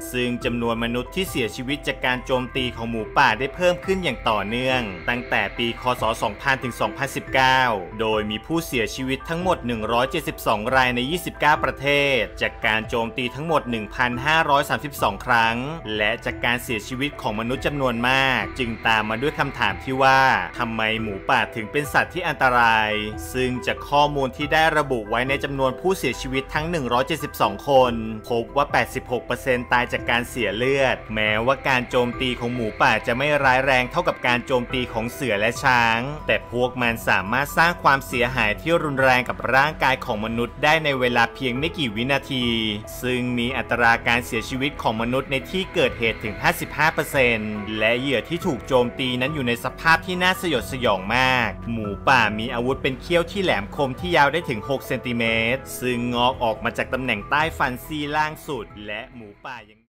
ซึ่งจำนวนมนุษย์ที่เสียชีวิตจากการโจมตีของหมูป่าได้เพิ่มขึ้นอย่างต่อเนื่องตั้งแต่ปีคศ 2000 ถึง 2019 โดยมีผู้เสียชีวิตทั้งหมด 172 รายใน 29 ประเทศจากการโจมตีทั้งหมด 1,532 ครั้งและจากการเสียชีวิตของมนุษย์จำนวนมากจึงตามมาด้วยคำถามที่ว่าทำไมหมูป่าถึงเป็นสัตว์ที่อันตรายซึ่งจากข้อมูลที่ได้ระบุไว้ในจำนวนผู้เสียชีวิตทั้ง 172 คนพบว่า 86% ตายจากการเสียเลือดแม้ว่าการโจมตีของหมูป่าจะไม่ร้ายแรงเท่ากับการโจมตีของเสือและช้างแต่พวกมันสามารถสร้างความเสียหายที่รุนแรงกับร่างกายของมนุษย์ได้ในเวลาเพียงไม่กี่วินาทีซึ่งมีอัตราการเสียชีวิตของมนุษย์ในที่เกิดเหตุถึง 55% และเหยื่อที่ถูกโจมตีนั้นอยู่ในสภาพที่น่าสยดสยองมากหมูป่ามีอาวุธเป็นเขี้ยวที่แหลมคมที่ยาวได้ถึง 6 เซนติเมตรซึ่งงอกออกมาจากตำแหน่งใต้ฟันซี่ล่างสุดและหมูป่ายัง